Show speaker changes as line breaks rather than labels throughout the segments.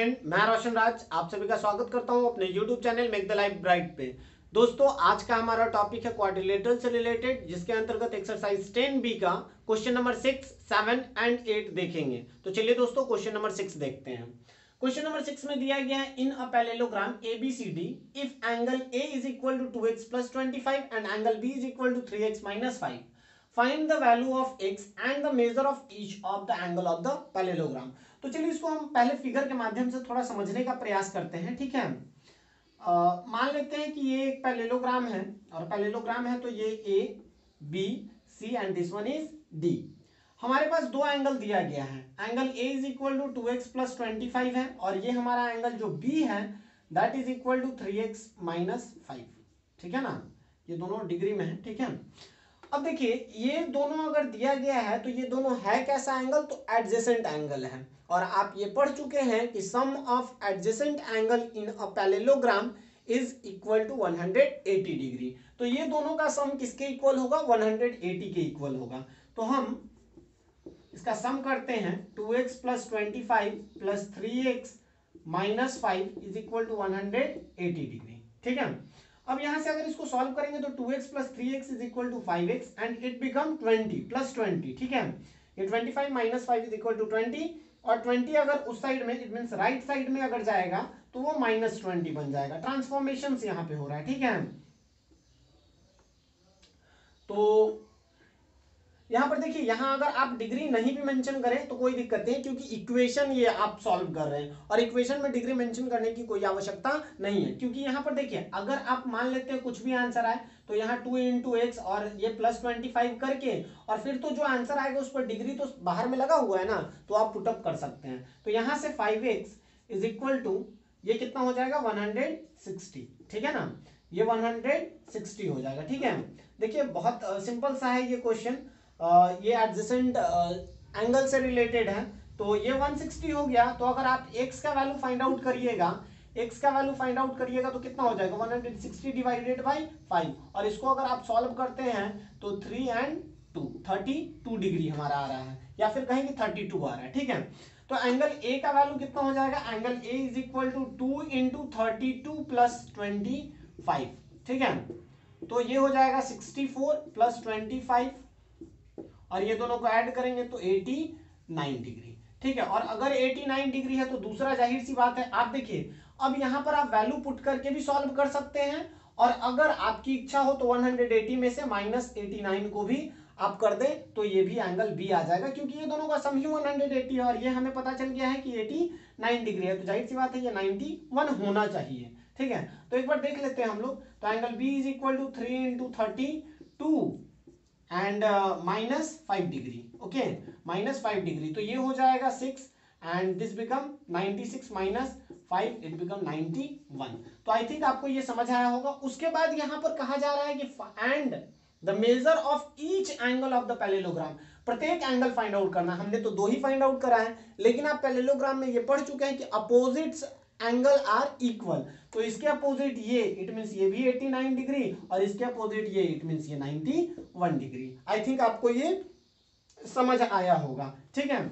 Student, मैं रोशन राज आप सभी का स्वागत करता हूं अपने YouTube channel make the life bright पे। दोस्तों, आज का हमारा टॉपिक है क्वाड्रिलेटरल से रिलेटेड, जिसके अंतर्गत एक्सरसाइज 10B का क्वेश्चन नंबर 6, 7 एंड 8 देखेंगे। तो चलिए दोस्तों, क्वेश्चन नंबर 6 देखते हैं। क्वेश्चन नंबर 6 में दिया गया है in a parallelogram ABCD if angle A is equal to 2x + 25 and angle B is equal to 3x - 5, find the value of x and the measure of each of the angle of the parallelogram. तो चलिए इसको हम पहले figure के माध्यम से थोड़ा समझने का प्रयास करते हैं। ठीक है, मान लेते हैं कि ये एक पैरेललोग्राम है, और पैरेललोग्राम है तो ये A, B, C and this one is D। हमारे पास दो एंगल दिया गया है, angle A is equal to 2x + 25 है, और ये हमारा एंगल जो B है that is equal to 3x - 5। ठीक है ना, ये दोनों डिग्री में है। ठीक है, अब देखिए ये दोनों अगर दिया गया है तो ये दोनों है कैसा एंगल, तो एडजेसेंट एंगल है। और आप ये पढ़ चुके हैं कि sum of adjacent angle in a parallelogram is equal to 180 degree. तो ये दोनों का सम किसके इक्वल होगा, 180 के इक्वल होगा। तो हम इसका सम करते हैं, 2x + 25 + 3x - 5 is equal to 180 degree. ठीक है, अब यहां से अगर इसको सॉल्व करेंगे तो 2x + 3x is equal to 5x and it become 20 + 20। ठीक है, ये 25 - 5 इज इक्वल टू 20, और 20 अगर उस साइड में, इट मींस राइट साइड में अगर जाएगा तो वो -20 बन जाएगा। ट्रांसफॉर्मेशन यहां पे हो रहा है। ठीक है, तो यहां पर देखिए, यहां अगर आप डिग्री नहीं भी मेंशन करें तो कोई दिक्कत नहीं, क्योंकि इक्वेशन ये आप सॉल्व कर रहे हैं, और इक्वेशन में डिग्री मेंशन करने की कोई आवश्यकता नहीं है। क्योंकि यहां पर देखिए, अगर आप मान लेते हैं कुछ भी आंसर आए तो यहाँ 2 × x और ये +25 करके, और फिर तो जो आंसर आएगा उस पर डिग्री तो बाहर में लगा हुआ है ना, तो आप पुटअप कर सकते हैं। तो यहां से 5x इज इक्वल टू ये कितना हो जाएगा, 160। ठीक है ना, ये 160 हो जाएगा। ठीक है, देखिए बहुत सिंपल सा है ये क्वेश्चन, ये एडजेसेंट एंगल से रिलेटेड है। तो ये 160 हो गया। तो अगर आप x का वैल्यू फाइंड आउट करिएगा, तो कितना हो जाएगा, 160 डिवाइडेड बाई 5, और इसको अगर आप सॉल्व करते हैं तो 3 and 2 32 डिग्री हमारा आ रहा है, या फिर कहेंगे 32 आ रहा है। ठीक है, तो एंगल A का वैल्यू कितना हो जाएगा, angle A is equal to 2 × 32 + 25। ठीक है, तो ये हो जाएगा 64 + 25, और ये दोनों को ऐड करेंगे तो 89 डिग्री। ठीक है, और अगर 89 डिग्री है तो दूसरा जाहिर सी बात है, आप देखिए अब यहां पर आप वैल्यू पुट करके भी सॉल्व कर सकते हैं, और अगर आपकी इच्छा हो तो 180 में से -89 को भी आप कर दें तो ये भी एंगल B आ जाएगा, क्योंकि ये दोनों का सम ही 180 है, और ये हमें पता चल गया है कि 89 डिग्री है, तो जाहिर सी बात है ये 91 होना चाहिए। ठीक है, तो एक बार देख लेते हैं हम लोग। तो angle B is equal to 3 × 32 and -5 degree. Okay, -5 degree, तो ये हो जाएगा 6 and this become 96 - 5 it become 91। तो आई थिंक आपको ये समझ आया होगा। उसके बाद यहां पर कहा जा रहा है कि and the measure of each angle of the parallelogram, प्रत्येक एंगल फाइंड आउट करना। हमने तो 2 ही फाइंड आउट करा है, लेकिन आप पैरेललोग्राम में ये पढ़ चुके हैं कि अपोजिट्स एंगल आर इक्वल। तो इसके अपोजिट ये, इट मींस ये भी 89 डिग्री, और इसके अपोजिट ये, इट मींस ये 91 डिग्री। आई थिंक आपको ये समझ आया होगा। ठीक है,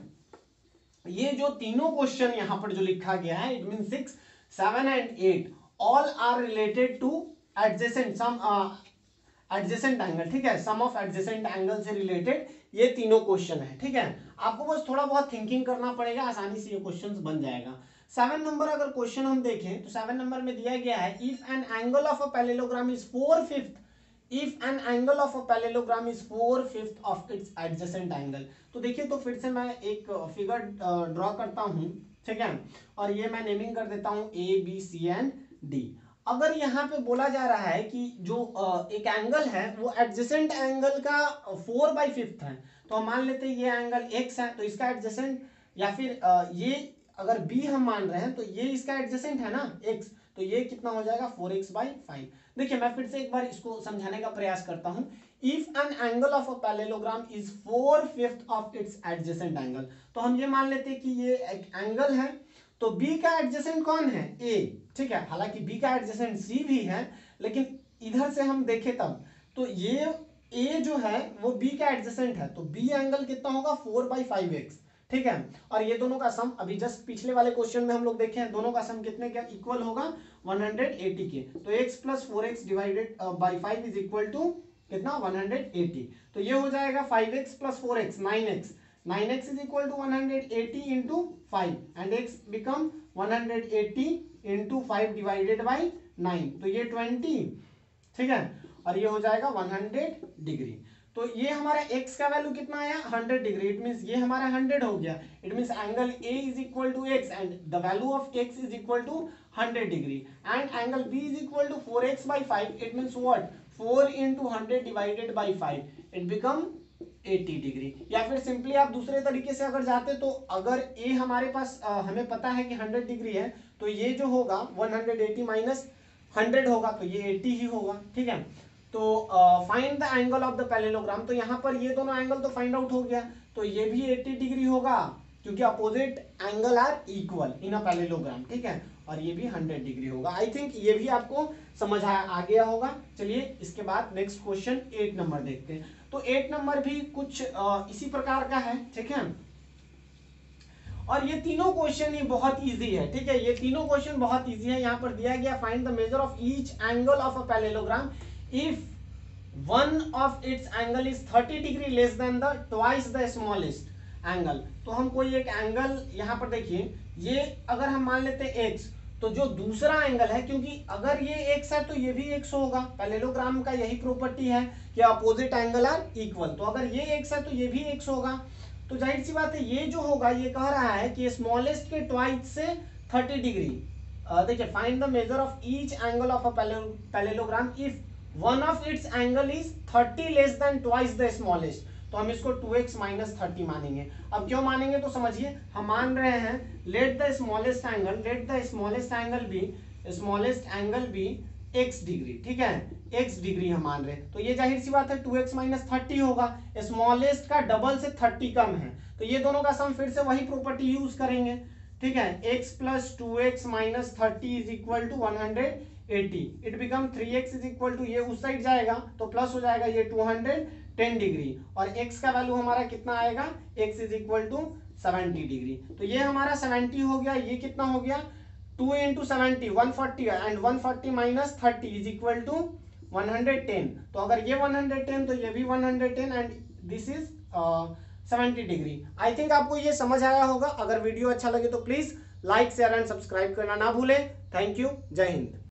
ये जो तीनों क्वेश्चन यहां पर जो लिखा गया है, it means 6, 7 and 8 all are related to adjacent sum adjacent angle. ठीक है, सम ऑफ एडजेसेंट एंगल से रिलेटेड ये तीनों क्वेश्चन है। ठीक है, आपको बस थोड़ा बहुत थिंकिंग करना पड़ेगा, आसानी से ये क्वेश्चंस बन जाएगा। 7 नंबर अगर क्वेश्चन हम देखें तो 7 नंबर में दिया गया है if an angle of a parallelogram is 4/5, if an angle of a parallelogram is 4/5 of its adjacent angle. तो देखिए, तो फिर से मैं एक फिगर ड्रॉ करता हूं। ठीक है, और ये मैं नेमिंग कर देता हूं A, B, C and D। अगर यहाँ पे बोला जा रहा है कि जो एक एंगल है वो एडजेसेंट एंगल का 4/5 है, तो हम मान लेते हैं ये एंगल x है, तो इसका एडजेसेंट, या फिर ये अगर B हम मान रहे हैं तो ये इसका एडजेसेंट है ना x, तो ये कितना हो जाएगा 4x/5। देखिए मैं फिर से एक बार इसको समझाने का प्रयास करता हूं। If an angle of a parallelogram is 4/5 of its adjacent angle, तो हम ये मान लेते हैं कि ये एक एंगल है, तो B का एडजेसेंट कौन है, A। ठीक है, हालांकि B का एडजेसेंट C भी है, लेकिन इधर से हम देखें तब तो ये A जो है वो B का एडजेसेंट है, तो B एंगल कितना होगा 4/5x। ठीक है। और ये दोनों का सम अभी जस्ट पिछले वाले क्वेश्चन में हम लोग देखे हैं, दोनों का सम कितने क्या इक्वल होगा 180 के। तो x plus 4x divided by 5 is equal to कितना 180। तो ये हो जाएगा 5x plus 4x 9x, 9x is equal to 180 into 5 and x become 180 into 5 divided by 9, तो ये 20, ठीक है। और ये हो जाएगा 100 डिग्री। तो ये हमारा x का वैल्यू कितना आया 100 डिग्री, इट मींस ये हमारा 100 हो गया। It means angle A is equal to x and the value of x is equal to 100 degree and angle B is equal to 4x by 5, it means what 4 into 100 divided by 5, it become 80 degree. या फिर simply आप दूसरे तरीके से अगर जाते तो अगर A हमारे पास हमें पता है कि 100 डिग्री है, तो ये जो होगा 180 माइनस 100 होगा, तो ये 80 ही होगा, ठीक है। तो find the angle of the parallelogram, तो यहाँ पर ये दोनों एंगल तो फाइंड आउट हो गया, तो ये भी 80 डिग्री होगा क्योंकि opposite angle are equal in a parallelogram, ठीक है। और ये भी 100 डिग्री होगा। आई थिंक ये भी आपको समझ आ गया होगा। चलिए इसके बाद नेक्स्ट क्वेश्चन 8 नंबर देखते हैं। तो 8 नंबर भी कुछ इसी प्रकार का है, ठीक है। और ये तीनों क्वेश्चन ही बहुत इजी है, ठीक है। ये तीनों क्वेश्चन बहुत इजी है। यहाँ पर दिया गया find the measure of each angle of a parallelogram if one of its angle is 30 degree less than the twice the smallest angle. तो हम कोई एक एंगल यहाँ पर देखिए, ये अगर हम मान लेते हैं x, तो जो दूसरा एंगल है, क्योंकि अगर ये x है तो ये भी x होगा, पैरेललोग्राम का यही प्रॉपर्टी है कि अपोजिट एंगल आर इक्वल। तो अगर ये x है तो ये भी x होगा। तो जाहिर सी बात है ये जो होगा, ये कह रहा है कि स्मॉलेस्ट के ट्वाइस से 30 डिग्री। देखिए find the measure of each angle of a parallelogram if one of its angle is 30 less than twice the smallest. तो हम इसको 2x माइनस 30 मानेंगे। अब क्यों मानेंगे तो समझिए, हम मान रहे हैं let the smallest angle be x degree, ठीक है, x डिग्री हम मान रहे हैं। तो ये जाहिर सी बात है 2x माइनस 30 होगा, स्मॉलेस्ट का डबल से 30 कम है, तो ये दोनों का सम फिर से वही प्रॉपर्टी यूज करेंगे, ठीक है। x plus 2x minus 30 is equal to 180, it become 3x is equal to, ये उस साइड जाएगा तो प्लस हो जाएगा ये 210 डिग्री, और x का वैल्यू हमारा कितना आएगा, x is equal to 70 degree. तो ये हमारा 70 हो गया, ये कितना हो गया 2 into 70 140 and 140 minus 30 is equal to 110। तो अगर ये 110 तो ये भी 110 and this is 70 degree. I think आपको ये समझ आया होगा। अगर वीडियो अच्छा लगे तो please like share and subscribe करना ना भूलें। थैंक यू, जय हिंद।